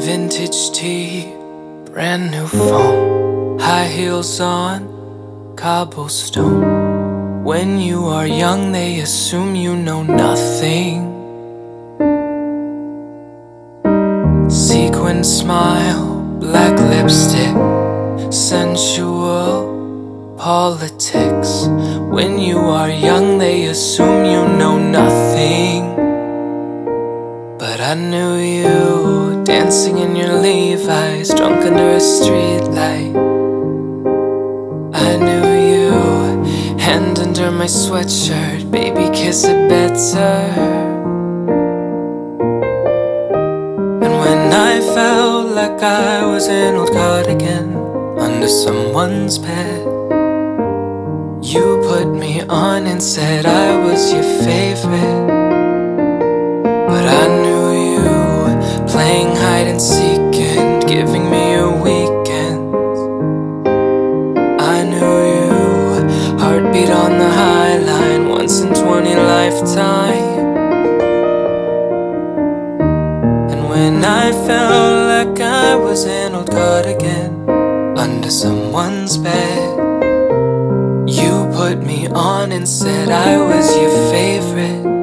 Vintage tea, brand new phone, high heels on cobblestone. When you are young, they assume you know nothing. Sequin smile, black lipstick, sensual politics. When you are young, they assume you know nothing. But I knew you, dancing in your Levi's, drunk under a streetlight. I knew you, hand under my sweatshirt, baby kiss it better. And when I felt like I was an old cardigan under someone's bed, you put me on and said I was your favorite. But I knew you, playing hide and seek and giving me your weekends. I knew you, heartbeat on the high line, once in 20 lifetimes. And when I felt like I was an old cardigan under someone's bed, you put me on and said I was your favorite.